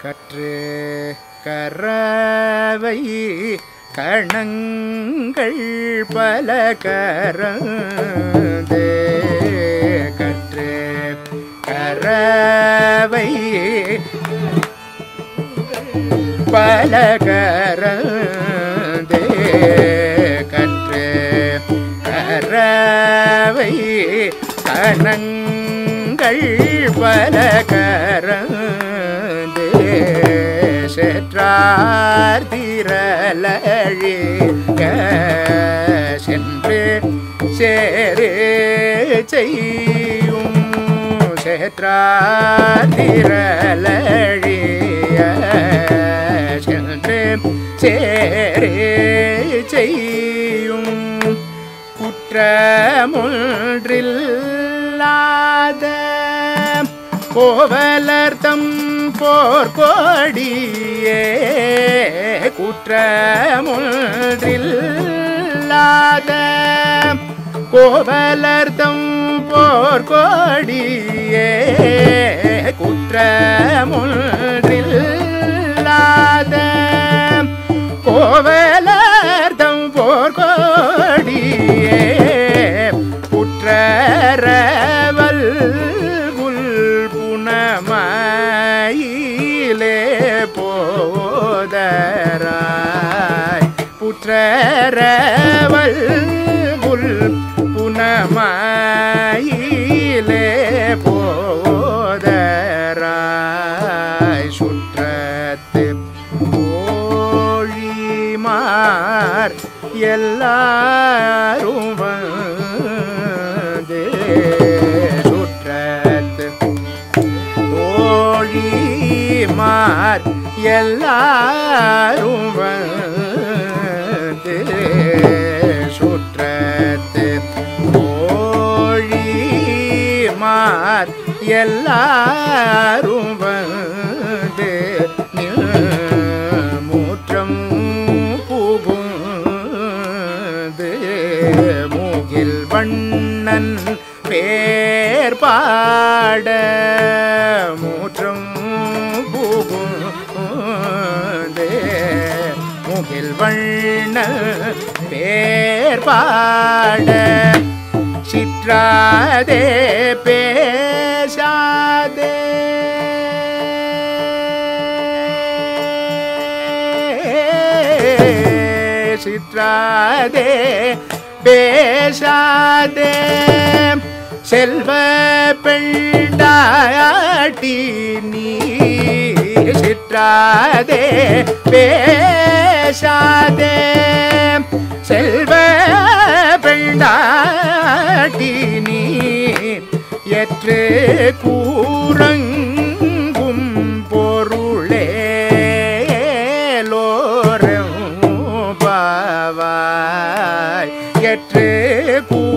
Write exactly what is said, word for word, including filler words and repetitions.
கற்று கரவை கணங்கள் பல கரந்தே கற்று கரவை பல கரந்தே கற்று கரவை கணங்கள் பல கரந்தே செற்றார் திரளழிய சென்று சேரே செய்யும் செற்றார் திரளழிய சென்று சேரே செய்யும் குற்றமொன்றில்லாத கோவலர்தம் போர்க்கோடியே குற்றமொன்றில்லாத கோவலர்தம் போர்க்கோடியே குற்றமொன்றில்லாத கோவலர்தம் போர்க்கோடியே குற்றரவல் புனமாயிலே போதராய் புற்றரவல் புல் புனமாயிலே போதராய் சுற்றத்து கோழிமார் எல்லாரும் வந்து சுற்றத்து தோழிமார் எல்லாரும் வந்து சுற்றத்து தோழிமார் எல்லாரும் வந்து மூற்றம் புகுந்து மூகில் வண்ணன் பேர் பாட மூற்றம் புகுந்து மூகில் வண்ணன் பேர் பாட சிற்றாதே பேசாதே சிற்றாதே பேசாதே செல்வ பெண்டாட்டி நீ சிற்றாதே பேசாதே செல்வ பெண்டாட்டி நீ எற்று கூறங்கும் பொருளே லோரம் பாவாய் எற்று கூ